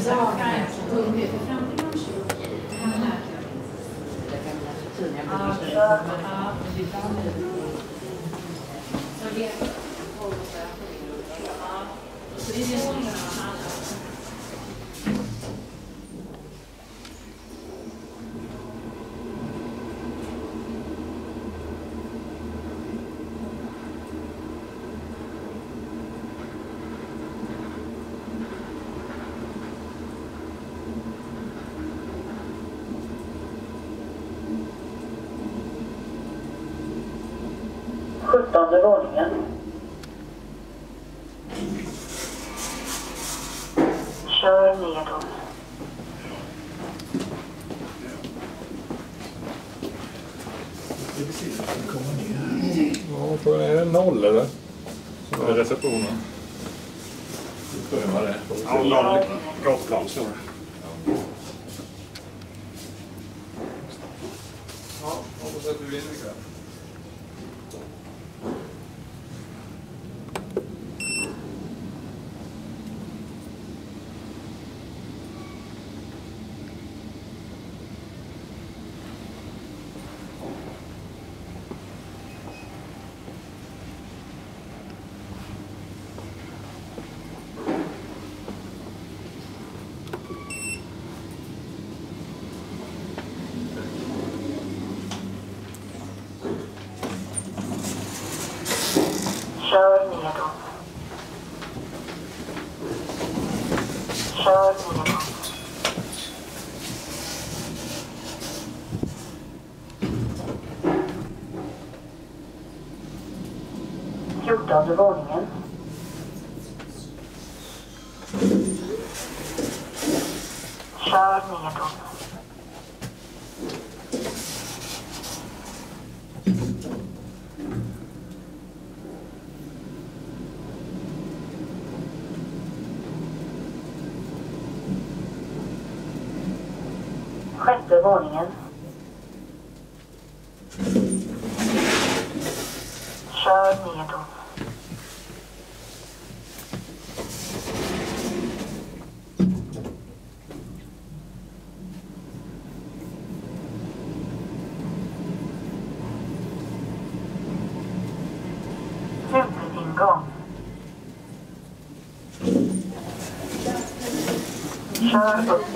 17:e våningen. Kör nedåt. Ja, tror jag är det 0 eller? Som är receptionen. Vi prövar det. Ja, 0 gatplan står det. Ja, hoppas att vi vinner ikväll. Kör nedåt. Kör nedåt. 14:e våningen. Kör nedåt. Sjätte våningen. Kör nedåt. Huvudingång. Kör upp.